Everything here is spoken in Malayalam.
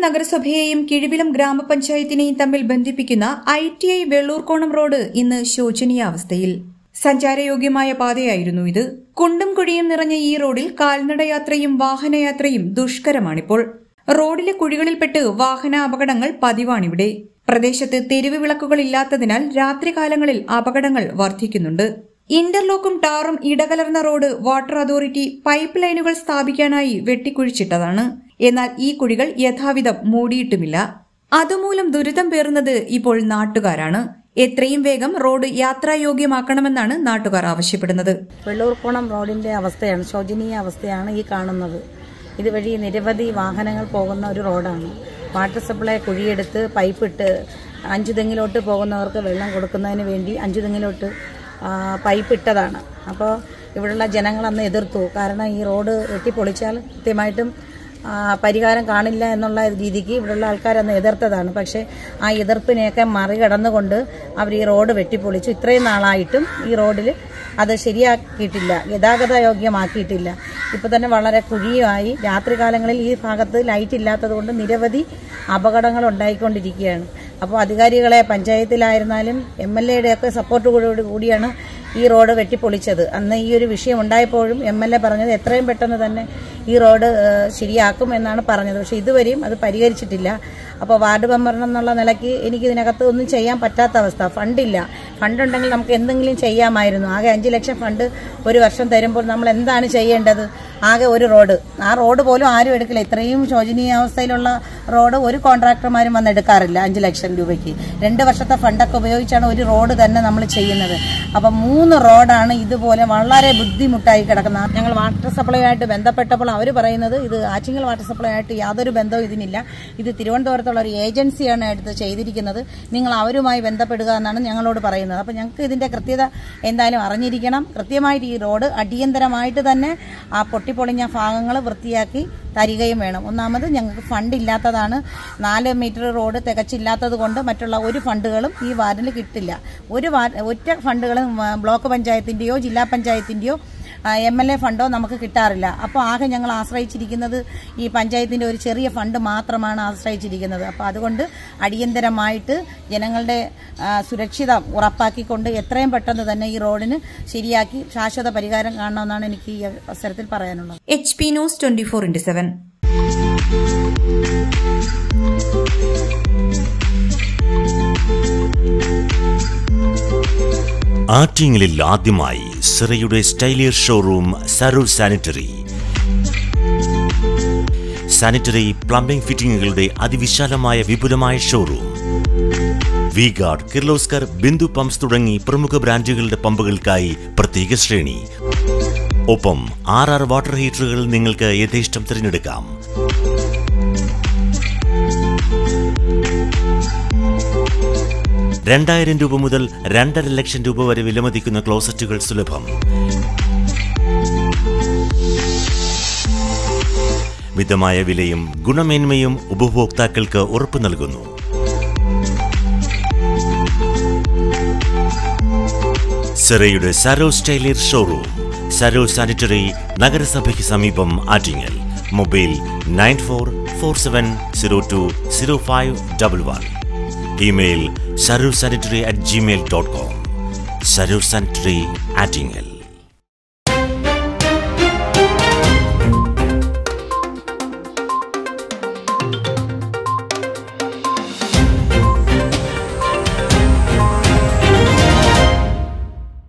നഗരസഭയെയും കിഴിവിലം ഗ്രാമപഞ്ചായത്തിനെയും തമ്മിൽ ബന്ധിപ്പിക്കുന്ന ITI വെള്ളൂർക്കോണം റോഡ് ഇന്ന് ശോചനീയാവസ്ഥയിൽ. സഞ്ചാരയോഗ്യമായ പാതയായിരുന്നു ഇത്. കുണ്ടും കുഴിയും നിറഞ്ഞ ഈ റോഡിൽ കാൽനടയാത്രയും വാഹനയാത്രയും ദുഷ്കരമാണിപ്പോൾ. റോഡിലെ കുഴികളിൽപ്പെട്ട് വാഹന അപകടങ്ങൾ പതിവാണിവിടെ. പ്രദേശത്ത് തെരുവ് വിളക്കുകളില്ലാത്തതിനാൽ രാത്രികാലങ്ങളിൽ അപകടങ്ങൾ വർദ്ധിക്കുന്നുണ്ട്. ഇന്റർലോക്കും ടാറും ഇടകലർന്ന റോഡ് വാട്ടർ അതോറിറ്റി പൈപ്പ് ലൈനുകൾ സ്ഥാപിക്കാനായി വെട്ടിക്കുഴിച്ചിട്ടതാണ്. എന്നാൽ ഈ കുഴികൾ യഥാവിധം മൂടിയിട്ടുമില്ല. അതുമൂലം ദുരിതം പേറുന്നത് ഇപ്പോൾ നാട്ടുകാരാണ്. എത്രയും വേഗം റോഡ് യാത്രായോഗ്യമാക്കണമെന്നാണ് നാട്ടുകാർ ആവശ്യപ്പെടുന്നത്. വെള്ളൂർക്കോണം റോഡിന്റെ അവസ്ഥയാണ്, ശോചനീയ അവസ്ഥയാണ് ഈ കാണുന്നത്. ഇതുവഴി നിരവധി വാഹനങ്ങൾ പോകുന്ന ഒരു റോഡാണ്. വാട്ടർ സപ്ലൈ കുഴിയെടുത്ത് പൈപ്പിട്ട് അഞ്ചുതെങ്ങിലോട്ട് പോകുന്നവർക്ക് വെള്ളം കൊടുക്കുന്നതിന് വേണ്ടി അഞ്ചുതെങ്ങിലോട്ട് പൈപ്പ് ഇട്ടതാണ്. അപ്പോൾ ഇവിടെയുള്ള ജനങ്ങൾ അന്ന് എതിർത്തു. കാരണം ഈ റോഡ് വെട്ടിപ്പൊളിച്ചാൽ കൃത്യമായിട്ടും പരിഹാരം കാണില്ല എന്നുള്ള രീതിക്ക് ഇവിടെയുള്ള ആൾക്കാരന്ന് എതിർത്തതാണ്. പക്ഷേ ആ എതിർപ്പിനെയൊക്കെ മറികടന്നുകൊണ്ട് അവർ ഈ റോഡ് വെട്ടിപ്പൊളിച്ചു. ഇത്രയും നാളായിട്ടും ഈ റോഡിൽ അത് ശരിയാക്കിയിട്ടില്ല, ഗതാഗത യോഗ്യമാക്കിയിട്ടില്ല. ഇപ്പോൾ തന്നെ വളരെ കുഴിയുമായി. രാത്രികാലങ്ങളിൽ ഈ ഭാഗത്ത് ലൈറ്റ് ഇല്ലാത്തതുകൊണ്ട് നിരവധി അപകടങ്ങൾ ഉണ്ടായിക്കൊണ്ടിരിക്കുകയാണ്. അപ്പോൾ അധികാരികളെ പഞ്ചായത്തിലായിരുന്നാലും MLA ഒക്കെ സപ്പോർട്ടോടു കൂടിയാണ് ഈ റോഡ് വെട്ടിപ്പൊളിച്ചത്. അന്ന് ഈ ഒരു വിഷയം ഉണ്ടായപ്പോഴും MLA പറഞ്ഞത് എത്രയും പെട്ടെന്ന് തന്നെ ഈ റോഡ് ശരിയാക്കും എന്നാണ് പറഞ്ഞത്. പക്ഷെ ഇതുവരെയും അത് പരിഹരിച്ചിട്ടില്ല. അപ്പോൾ വാർഡ് മെമ്പർ എന്നുള്ള നിലയ്ക്ക് എനിക്ക് ഇതിനകത്ത് ഒന്നും ചെയ്യാൻ പറ്റാത്ത അവസ്ഥ. ഫണ്ടില്ല. ഫണ്ടുണ്ടെങ്കിൽ നമുക്ക് എന്തെങ്കിലും ചെയ്യാമായിരുന്നു. ആകെ 5 ലക്ഷം ഫണ്ട് ഒരു വർഷം തരുമ്പോൾ നമ്മൾ എന്താണ് ചെയ്യേണ്ടത്? ആകെ ഒരു റോഡ്, ആ റോഡ് പോലും ആരും എടുക്കില്ല. ഇത്രയും ശോചനീയാവസ്ഥയിലുള്ള റോഡ് ഒരു കോൺട്രാക്ടർമാരും വന്ന് എടുക്കാറില്ല 5 ലക്ഷം രൂപയ്ക്ക്. 2 വർഷത്തെ ഫണ്ടൊക്കെ ഉപയോഗിച്ചാണ് ഒരു റോഡ് തന്നെ നമ്മൾ ചെയ്യുന്നത്. അപ്പം 3 റോഡാണ് ഇതുപോലെ വളരെ ബുദ്ധിമുട്ടായി കിടക്കുന്നത്. ഞങ്ങൾ വാട്ടർ സപ്ലൈ ആയിട്ട് ബന്ധപ്പെട്ടപ്പോൾ അവർ പറയുന്നത് ഇത് ആറ്റിങ്ങൽ വാട്ടർ സപ്ലൈ ആയിട്ട് യാതൊരു ബന്ധവും ഇതിനില്ല, ഇത് തിരുവനന്തപുരത്തുള്ള ഒരു ഏജൻസിയാണ് എടുത്ത് ചെയ്തിരിക്കുന്നത്, നിങ്ങൾ അവരുമായി ബന്ധപ്പെടുക എന്നാണ് ഞങ്ങളോട് പറയുന്നത്. അപ്പോൾ ഞങ്ങൾക്ക് ഇതിന്റെ കൃത്യത എന്തായാലും അറിഞ്ഞിരിക്കണം. കൃത്യമായിട്ട് ഈ റോഡ് അടിയന്തരമായിട്ട് തന്നെ ആ പൊട്ടിപ്പൊളിഞ്ഞ ഭാഗങ്ങൾ വൃത്തിയാക്കി തരികയും വേണം. ഒന്നാമത് ഞങ്ങൾക്ക് ഫണ്ട് ഇല്ലാത്തതാണ്. 4 മീറ്റർ റോഡ് തികച്ചില്ലാത്തത് കൊണ്ട് മറ്റുള്ള ഒരു ഫണ്ടുകളും ഈ വാർഡിൽ കിട്ടില്ല. ഒറ്റ ഫണ്ടുകളും ബ്ലോക്ക് പഞ്ചായത്തിന്റെയോ ജില്ലാ പഞ്ചായത്തിന്റെയോ MLA ഫണ്ടോ നമുക്ക് കിട്ടാറില്ല. അപ്പോൾ ആകെ ഞങ്ങൾ ആശ്രയിച്ചിരിക്കുന്നത് ഈ പഞ്ചായത്തിന്റെ ഒരു ചെറിയ ഫണ്ട് മാത്രമാണ് ആശ്രയിച്ചിരിക്കുന്നത്. അപ്പോൾ അതുകൊണ്ട് അടിയന്തരമായിട്ട് ജനങ്ങളുടെ സുരക്ഷിതം ഉറപ്പാക്കിക്കൊണ്ട് എത്രയും പെട്ടെന്ന് തന്നെ ഈ റോഡിന് ശരിയാക്കി ശാശ്വത പരിഹാരം കാണണമെന്നാണ് എനിക്ക് ഈ അവസരത്തിൽ പറയാനുള്ളത്. HP news 24/7. ആറ്റിങ്ങലിൽ ആദ്യമായി സിറയുടെ സ്റ്റൈലിയർ ഷോറൂം സരൂർ സാനിറ്ററി പ്ലംബിംഗ് ഫിറ്റിംഗുകളുടെ അതിവിശാലമായ വിപുലമായ ഷോറൂം. വി-ഗാർഡ്, കിർലോസ്കർ, ബിന്ദു പമ്പ്സ് തുടങ്ങി പ്രമുഖ ബ്രാൻഡുകളുടെ പമ്പുകൾക്കായി പ്രത്യേക ശ്രേണി. ഒപ്പം 6 വാട്ടർ ഹീറ്ററുകൾ നിങ്ങൾക്ക് യഥേഷ്ടം തിരഞ്ഞെടുക്കാം. ₹2000 മുതൽ 2.5 ലക്ഷം രൂപ വരെ വിലമതിക്കുന്ന ക്ലോസറ്റുകൾ സുലഭം. മിതമായ വിലയും ഗുണമേന്മയും ഉപഭോക്താക്കൾക്ക് ഉറപ്പു നൽകുന്നു. സിറയുടെ സരോ സ്റ്റൈലിയർ ഷോറൂം, സരോ സാനിറ്ററി, നഗരസഭയ്ക്ക് സമീപം, Attingal. Mobile 9447020511. Email sarursanitary@gmail.com. Sarur Sanitary, Attingel.